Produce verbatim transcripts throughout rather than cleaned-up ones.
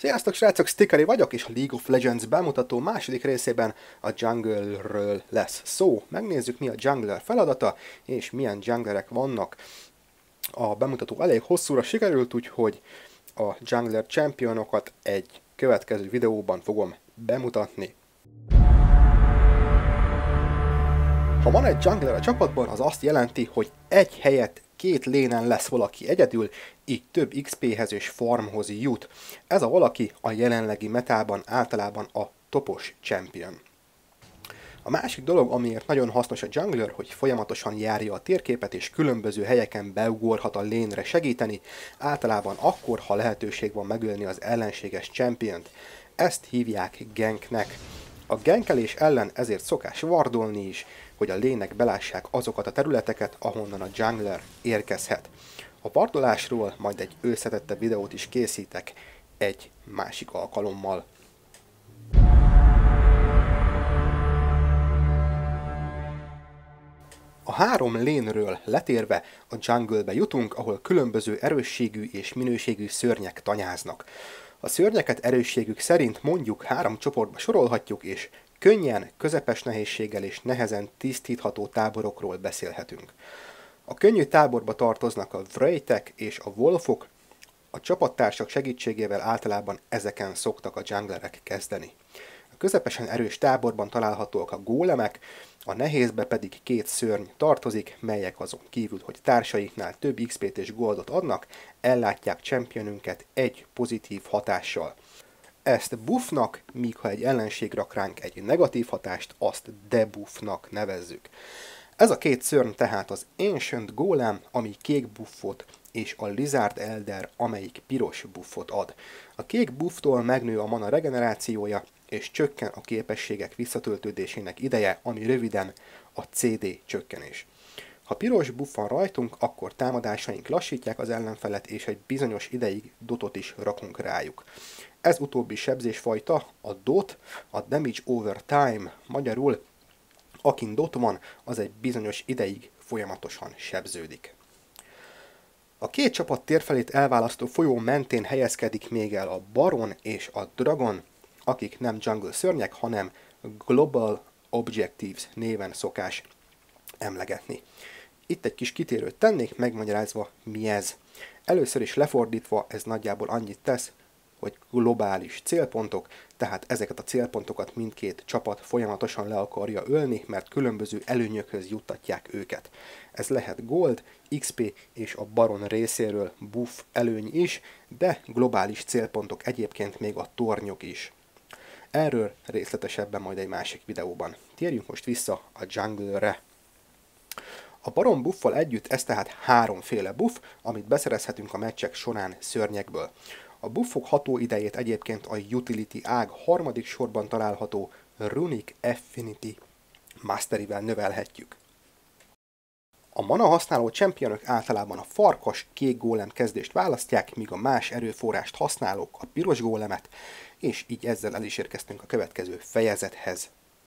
Sziasztok srácok, Stikeri vagyok, és a League of Legends bemutató második részében a Jungle-ről lesz szó. Megnézzük, mi a Jungler feladata, és milyen junglerek vannak. A bemutató elég hosszúra sikerült, úgyhogy a Jungler championokat egy következő videóban fogom bemutatni. Ha van egy jungler a csapatban, az azt jelenti, hogy egy helyet két lénen lesz valaki egyedül, így több iksz péhez és farmhoz jut. Ez a valaki a jelenlegi metában általában a topos champion. A másik dolog, amiért nagyon hasznos a jungler, hogy folyamatosan járja a térképet és különböző helyeken beugorhat a lénre segíteni, általában akkor, ha lehetőség van megölni az ellenséges championt. Ezt hívják ganknek. A gankelés ellen ezért szokás wardolni is, hogy a lének belássák azokat a területeket, ahonnan a jungler érkezhet. A wardolásról majd egy összetettebb videót is készítek egy másik alkalommal. A három lénről letérve a jungle-be jutunk, ahol különböző erősségű és minőségű szörnyek tanyáznak. A szörnyeket erősségük szerint mondjuk három csoportba sorolhatjuk, és könnyen, közepes nehézséggel és nehezen tisztítható táborokról beszélhetünk. A könnyű táborba tartoznak a wraithek és a wolfok, a csapattársak segítségével általában ezeken szoktak a junglerek kezdeni. A közepesen erős táborban találhatóak a gólemek, a nehézbe pedig két szörny tartozik, melyek azon kívül, hogy társaiknál több iksz pét és goldot adnak, ellátják championünket egy pozitív hatással. Ezt buffnak, míg ha egy ellenség rak ránk egy negatív hatást, azt debuffnak nevezzük. Ez a két szörny tehát az Ancient Golem, ami kék buffot, és a Lizard Elder, amelyik piros buffot ad. A kék bufftól megnő a mana regenerációja, és csökken a képességek visszatöltődésének ideje, ami röviden a cé dé csökkenés. Ha piros buff van rajtunk, akkor támadásaink lassítják az ellenfelet, és egy bizonyos ideig dotot is rakunk rájuk. Ez utóbbi sebzésfajta, a dot, a damage over time, magyarul akin dot van, az egy bizonyos ideig folyamatosan sebződik. A két csapat térfelét elválasztó folyó mentén helyezkedik még el a Baron és a Dragon, akik nem jungle szörnyek, hanem Global Objectives néven szokás emlegetni. Itt egy kis kitérőt tennék, megmagyarázva mi ez. Először is lefordítva ez nagyjából annyit tesz, hogy globális célpontok, tehát ezeket a célpontokat mindkét csapat folyamatosan le akarja ölni, mert különböző előnyökhöz juttatják őket. Ez lehet gold, iksz pé és a Baron részéről buff előny is, de globális célpontok egyébként még a tornyok is. Erről részletesebben majd egy másik videóban. Térjünk most vissza a jungle-re. A Baron buffal együtt ez tehát háromféle buff, amit beszerezhetünk a meccsek során szörnyekből. A buffok hatóidejét egyébként a Utility ág harmadik sorban található Runic Affinity Masteryvel növelhetjük. A mana használó championok általában a farkas kék gólem kezdést választják, míg a más erőforrást használók a piros gólemet, és így ezzel el is érkeztünk a következő fejezethez.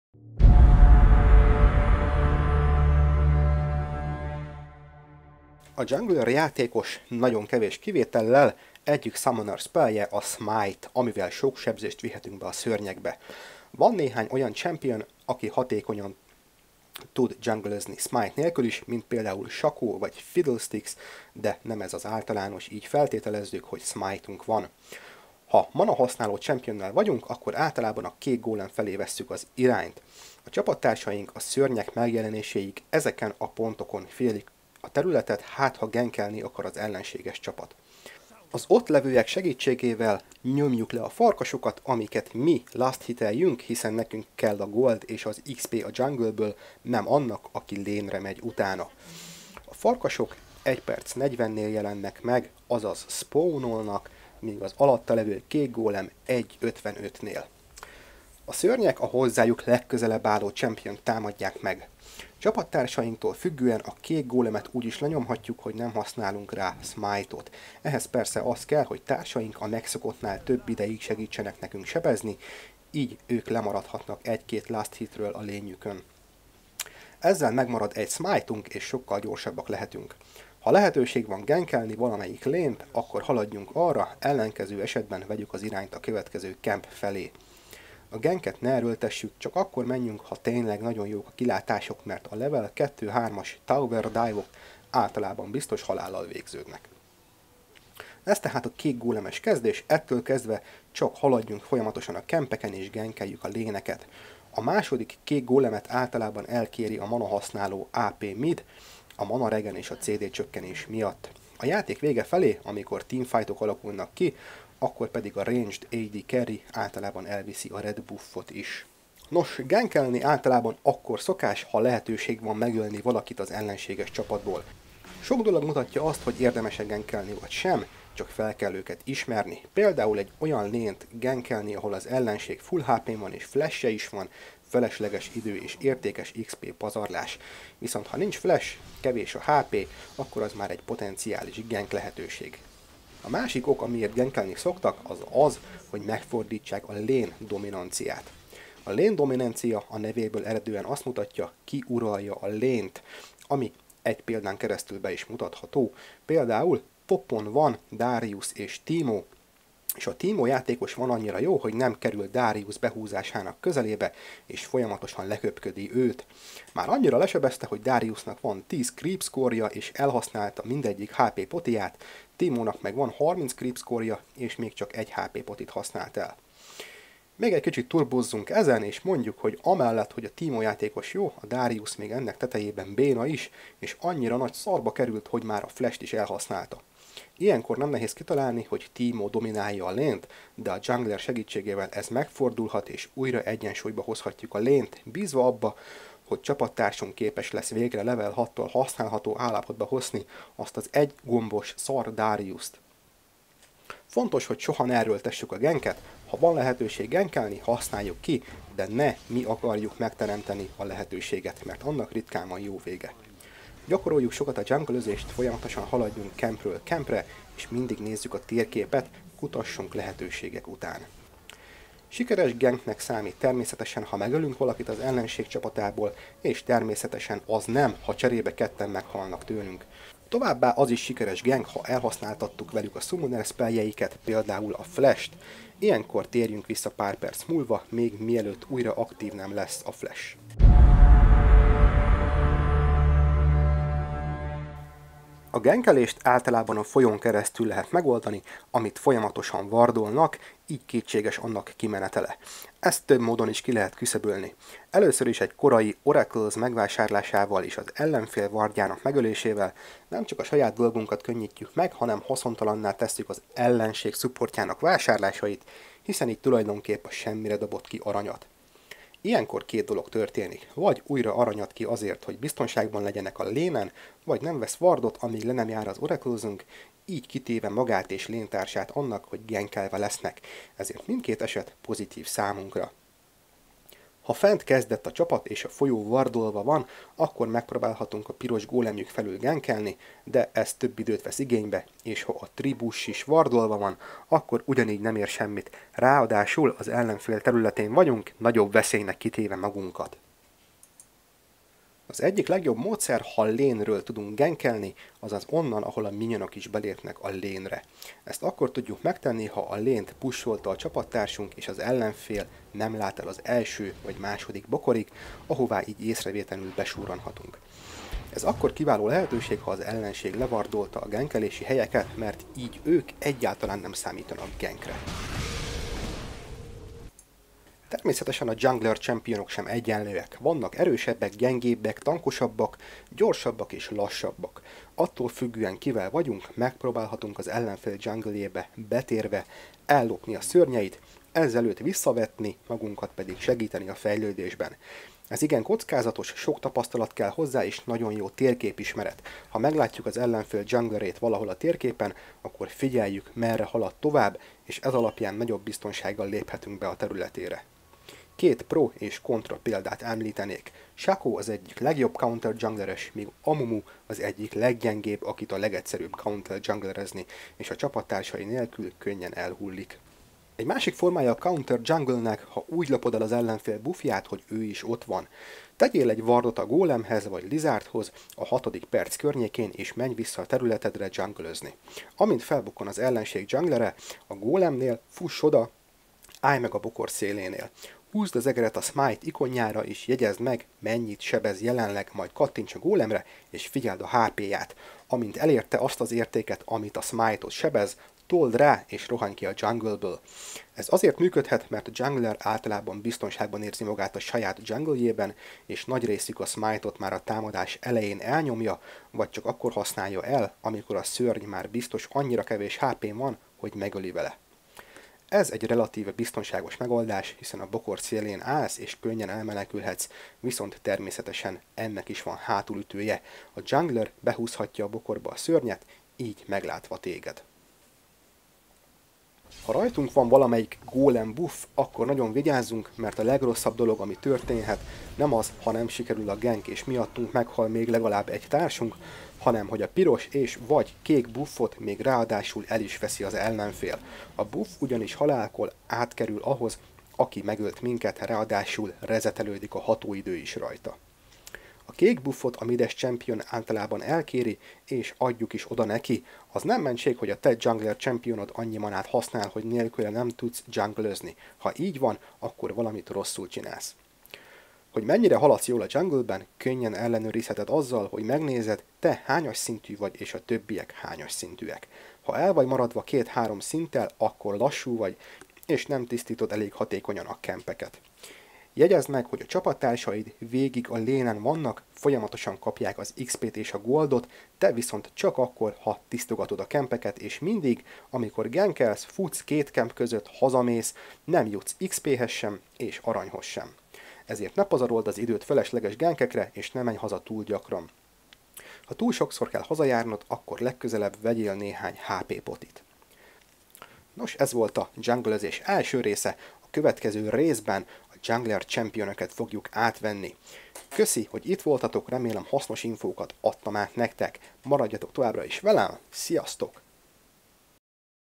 A jungler játékos nagyon kevés kivétellel egyik summoner spellje a Smite, amivel sok sebzést vihetünk be a szörnyekbe. Van néhány olyan champion, aki hatékonyan tud junglezni Smite nélkül is, mint például Shaco vagy Fiddlesticks, de nem ez az általános, így feltételezzük, hogy Smite-unk van. Ha mana használó championnel vagyunk, akkor általában a kék gólem felé vesszük az irányt. A csapattársaink a szörnyek megjelenéséig ezeken a pontokon félik a területet, hát ha gankelni akar az ellenséges csapat. Az ott levőek segítségével nyomjuk le a farkasokat, amiket mi last hiteljünk, hiszen nekünk kell a gold és az iksz pé a jungleből, nem annak, aki lénre megy utána. A farkasok egy perc negyvennél jelennek meg, azaz spawnolnak, míg az alatta levő kék gólem egy ötvenötnél. A szörnyek a hozzájuk legközelebb álló champion támadják meg. Csapattársainktól függően a kék gólemet úgy is lenyomhatjuk, hogy nem használunk rá smite-ot. Ehhez persze az kell, hogy társaink a megszokottnál több ideig segítsenek nekünk sebezni, így ők lemaradhatnak egy-két last hitről a lényükön. Ezzel megmarad egy smite-unk, és sokkal gyorsabbak lehetünk. Ha Ha lehetőség van gankelni valamelyik lént, akkor haladjunk arra, ellenkező esetben vegyük az irányt a következő camp felé. A ganket ne erőltessük, csak akkor menjünk, ha tényleg nagyon jók a kilátások, mert a level kettő-hármas tower dive-ok általában biztos halállal végződnek. Ez tehát a kék gólemes kezdés, ettől kezdve csak haladjunk folyamatosan a kempeken és gankeljük a léneket. A második kék gólemet általában elkéri a mana használó á pé mid, a mana regen és a cé dé csökkenés miatt. A játék vége felé, amikor teamfightok alakulnak ki, akkor pedig a ranged á dé carry általában elviszi a red buffot is. Nos, gankelni általában akkor szokás, ha lehetőség van megölni valakit az ellenséges csapatból. Sok dolog mutatja azt, hogy érdemes-e gankelni vagy sem, csak fel kell őket ismerni. Például egy olyan lént gankelni, ahol az ellenség full há pé van és flash-e is van, felesleges idő és értékes iksz pé pazarlás. Viszont ha nincs flash, kevés a há pé, akkor az már egy potenciális gank lehetőség. A másik ok, amiért gankelni szoktak, az az, hogy megfordítsák a lane dominanciát. A lane dominancia a nevéből eredően azt mutatja, ki uralja a lane-t, ami egy példán keresztül be is mutatható. Például topon van Darius és Teemo, és a Teemo játékos van annyira jó, hogy nem kerül Darius behúzásának közelébe, és folyamatosan leköpködi őt. Már annyira lesebezte, hogy Dariusnak van tíz creep score-ja, és elhasználta mindegyik há pé potiját, Teemónak meg van harminc creep score-ja, és még csak egy há pé potit használt el. Még egy kicsit turbozzunk ezen, és mondjuk, hogy amellett, hogy a Teemo játékos jó, a Darius még ennek tetejében béna is, és annyira nagy szarba került, hogy már a flash-t is elhasználta. Ilyenkor nem nehéz kitalálni, hogy Teemo dominálja a lane-t, de a jungler segítségével ez megfordulhat, és újra egyensúlyba hozhatjuk a lane-t, bízva abba, hogy csapattársunk képes lesz végre level hattal használható állapotba hozni azt az egy gombos szar Dariust. Fontos, hogy soha ne erőltessük a ganket, ha van lehetőség gankelni, használjuk ki, de ne mi akarjuk megteremteni a lehetőséget, mert annak ritkán van jó vége. Gyakoroljuk sokat a junglezést, folyamatosan haladjunk campről campre, és mindig nézzük a térképet, kutassunk lehetőségek után. Sikeres ganknek számít természetesen, ha megölünk valakit az ellenség csapatából, és természetesen az nem, ha cserébe ketten meghalnak tőlünk. Továbbá az is sikeres gank, ha elhasználtattuk velük a summoner spelljeiket, például a flash-t. Ilyenkor térjünk vissza pár perc múlva, még mielőtt újra aktív nem lesz a flash. A gankelést általában a folyón keresztül lehet megoldani, amit folyamatosan vardolnak, így kétséges annak kimenetele. Ezt több módon is ki lehet küszöbölni. Először is egy korai Oracles megvásárlásával és az ellenfél vardjának megölésével nem csak a saját dolgunkat könnyítjük meg, hanem haszontalanná tesszük az ellenség szupportjának vásárlásait, hiszen így tulajdonképp a semmire dobott ki aranyat. Ilyenkor két dolog történik, vagy újra aranyat ki azért, hogy biztonságban legyenek a lénen, vagy nem vesz wardot, amíg le nem jár az Oraclezünk, így kitéve magát és léntársát annak, hogy gankelve lesznek, ezért mindkét eset pozitív számunkra. Ha fent kezdett a csapat és a folyó wardolva van, akkor megpróbálhatunk a piros gólemjük felül gankelni, de ez több időt vesz igénybe, és ha a tribus is wardolva van, akkor ugyanígy nem ér semmit. Ráadásul az ellenfél területén vagyunk, nagyobb veszélynek kitéve magunkat. Az egyik legjobb módszer, ha lénről tudunk gankelni, azaz onnan, ahol a minyonok is belépnek a lénre. Ezt akkor tudjuk megtenni, ha a lént pusolta a csapattársunk, és az ellenfél nem lát el az első vagy második bokorig, ahová így észrevétlenül besúranhatunk. Ez akkor kiváló lehetőség, ha az ellenség levardolta a gankelési helyeket, mert így ők egyáltalán nem számítanak gankre. Természetesen a jungler championok sem egyenlőek. Vannak erősebbek, gyengébbek, tankosabbak, gyorsabbak és lassabbak. Attól függően kivel vagyunk, megpróbálhatunk az ellenfél junglébe betérve ellopni a szörnyeit, ezzel őt visszavetni, magunkat pedig segíteni a fejlődésben. Ez igen kockázatos, sok tapasztalat kell hozzá és nagyon jó térképismeret. Ha meglátjuk az ellenfél junglerét valahol a térképen, akkor figyeljük, merre halad tovább, és ez alapján nagyobb biztonsággal léphetünk be a területére. Két pro és kontra példát említenék. Shaco az egyik legjobb counter jungleres, míg Amumu az egyik leggyengébb, akit a legegyszerűbb counter junglerezni, és a csapattársai nélkül könnyen elhullik. Egy másik formája a Counter Jungle-nek, ha úgy lopod el az ellenfél buffját, hogy ő is ott van. Tegyél egy wardot a gólemhez vagy Lizardhoz a hatodik perc környékén, és menj vissza a területedre junglözni. Amint felbukkan az ellenség junglere, a gólemnél fuss oda, állj meg a bokor szélénél. Húzd az egeret a Smite ikonjára, és jegyezd meg, mennyit sebez jelenleg, majd kattints a gólemre, és figyeld a há pé-ját. Amint elérte azt az értéket, amit a Smite-ot sebez, told rá, és rohanj ki a jungleből. Ez azért működhet, mert a jungler általában biztonságban érzi magát a saját junglejében, és nagy részük a Smite-ot már a támadás elején elnyomja, vagy csak akkor használja el, amikor a szörny már biztos annyira kevés há pén van, hogy megöli vele. Ez egy relatíve biztonságos megoldás, hiszen a bokor szélén állsz és könnyen elmenekülhetsz, viszont természetesen ennek is van hátulütője. A jungler behúzhatja a bokorba a szörnyet, így meglátva téged. Ha rajtunk van valamelyik golem buff, akkor nagyon vigyázzunk, mert a legrosszabb dolog, ami történhet, nem az, ha nem sikerül a gank és miattunk meghal még legalább egy társunk, hanem hogy a piros és vagy kék buffot még ráadásul el is veszi az ellenfél. A buff ugyanis halálkor átkerül ahhoz, aki megölt minket, ráadásul rezetelődik a hatóidő is rajta. A kék buffot a mides champion általában elkéri, és adjuk is oda neki. Az nem mentség, hogy a te jungler championod annyi manát használ, hogy nélküle nem tudsz junglözni. Ha így van, akkor valamit rosszul csinálsz. Hogy mennyire haladsz jól a jungleben, könnyen ellenőrizheted azzal, hogy megnézed, te hányas szintű vagy, és a többiek hányas szintűek. Ha el vagy maradva két-három szinttel, akkor lassú vagy, és nem tisztítod elég hatékonyan a kempeket. Jegyezd meg, hogy a csapattársaid végig a lénen vannak, folyamatosan kapják az iksz pét és a goldot, te viszont csak akkor, ha tisztogatod a kempeket, és mindig, amikor gankelsz, futsz két kemp között, hazamész, nem jutsz iksz péhez sem, és aranyhoz sem. Ezért ne pazarold az időt felesleges gankekre, és ne menj haza túl gyakran. Ha túl sokszor kell hazajárnod, akkor legközelebb vegyél néhány há pé potit. Nos, ez volt a junglezés első része, a következő részben a jungler championöket fogjuk átvenni. Köszi, hogy itt voltatok, remélem hasznos infókat adtam át nektek. Maradjatok továbbra is velem, sziasztok!